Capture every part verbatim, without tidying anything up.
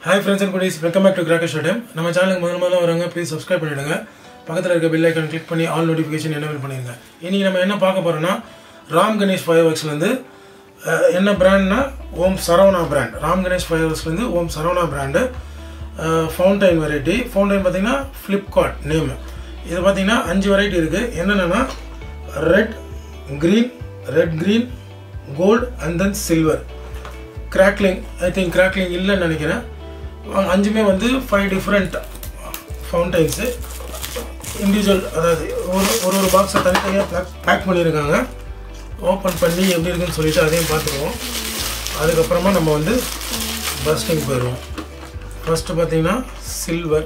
Hi friends and Kutties, welcome back to Crackers Show Time. நம்ம சேனலுக்கு முதல்ல முதல்ல வரவங்க ப்ளீஸ் சப்ஸ்கிரைப் பண்ணிடுங்க. பக்கத்துல இருக்க பெல் ஐகான் கிளிக் பண்ணி ஆல் நோட்டிஃபிகேஷன் எனேபிள் பண்ணிடுங்க. இன்னைக்கு நம்ம என்ன பார்க்க போறோம்னா ராம் கணேஷ் Firecrackers ல இருந்து என்ன பிராண்ட்னா ஓம் சரவணா பிராண்ட். ராம் கணேஷ் Firecrackers ல இருந்து Om Saravana brand fountain variety. Fountain பாத்தீங்கன்னா Flipkart நேம். இது பாத்தீங்கன்னா அஞ்சு வெரைட்டி இருக்கு. என்னன்னா red, green, red green, gold and then silver. Crackling, I think crackling இல்லன்னு நினைக்கிறேன். அஞ்சுமே வந்து five different fountains individual அதாவது ஒரு ஒரு பாக்ஸை தனித்தனியாக பேக் பண்ணியிருக்காங்க. ஓப்பன் பண்ணி எப்படி இருக்குன்னு சொல்லிட்டு அதையும் பார்த்துக்குவோம். அதுக்கப்புறமா நம்ம வந்து பஸ்டிங் போயிடுவோம். ஃபர்ஸ்ட் பார்த்தீங்கன்னா சில்வர்,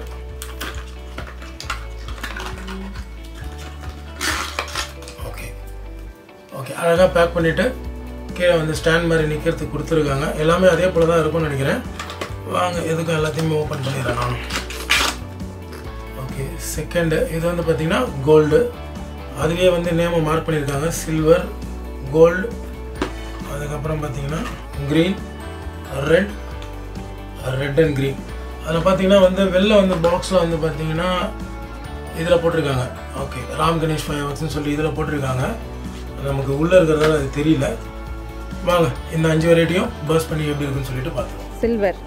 ஓகே ஓகே அழகாக பேக் பண்ணிவிட்டு கீழே வந்து ஸ்டாண்ட் மாதிரி நிற்கிறதுக்கு கொடுத்துருக்காங்க. எல்லாமே அதே போல் தான் இருக்கும்னு நினைக்கிறேன். வாங்க எதுக்கும் எல்லாத்தையுமே ஓப்பன் பண்ணிடுறேன் நான். ஓகே செகண்டு இது வந்து பார்த்தீங்கன்னா கோல்டு. அதுலேயே வந்து நேமை மார்க் பண்ணியிருக்காங்க சில்வர், கோல்டு. அதுக்கப்புறம் பார்த்தீங்கன்னா green, red, red and green. அதில் பார்த்தீங்கன்னா வந்து வெளில வந்து பாக்ஸில் வந்து பார்த்தீங்கன்னா இதில் போட்டிருக்காங்க. ஓகே ராம் கணேஷ் Firecrackers சொல்லி இதில் போட்டிருக்காங்க. நமக்கு உள்ளே இருக்கிறதால அது தெரியல. வாங்க இந்த அஞ்சு வெரைட்டியும் பர்ஸ் பண்ணி எப்படி இருக்குன்னு சொல்லிட்டு பார்த்துருவோம். Silver,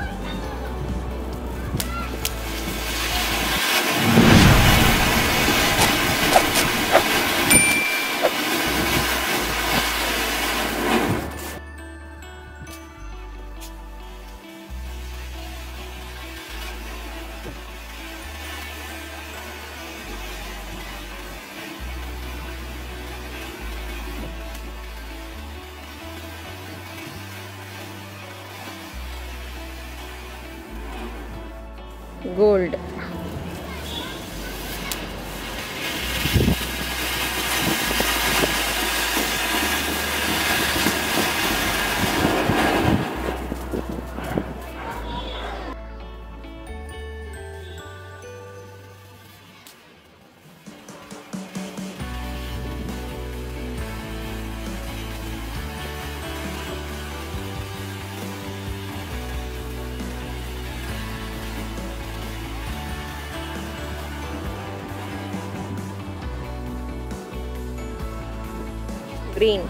gold, green,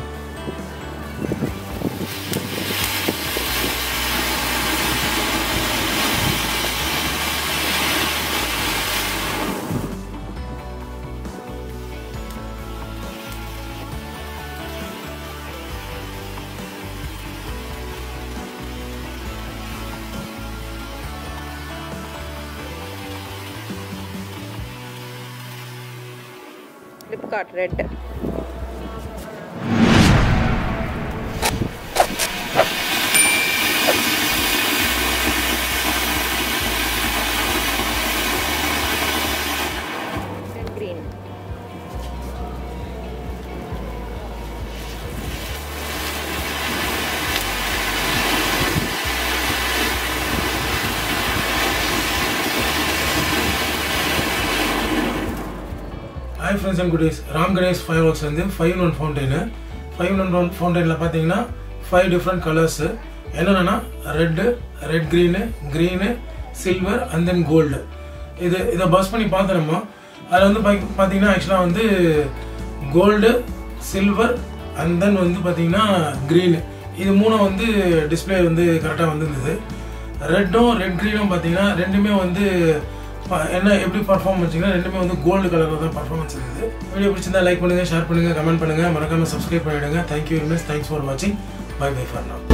Flipkart red, green, Hi friends and Kutties, Raam Ganesh Firecrackers வந்து five in one fountain. five in one fountainல பார்த்தீங்கன்னா five different colors. என்னன்னா red, red green, green, silver and then gold. இது இதை bus பண்ணி பார்த்துறோமா. அதில் வந்து பார்த்தீங்கன்னா ஆக்சுவலாக வந்து கோல்டு, சில்வர் அண்ட் தென் வந்து பார்த்தீங்கன்னா க்ரீனு, இது மூணும் வந்து டிஸ்பிளே வந்து கரெக்டாக வந்துருந்தது. ரெட்டும் ரெட் க்ரீனும் பார்த்தீங்கன்னா ரெண்டுமே வந்து என்ன எப்படி பர்ஃபார்ம் வச்சிங்கன்னா ரெண்டுமே வந்து கோல்டு கலரில் தான் பர்ஃபார்மன்ஸ் இருந்தது. வீடியோ பிடிச்சிருந்தா லைக் பண்ணுங்கள், ஷேர் பண்ணுங்கள், கமெண்ட் பண்ணுங்கள், மறக்காமல் சப்ஸ்கிரைப் பண்ணிவிடுங்க. Thank you very much. Thanks for வாட்சிங். Bye bye for now.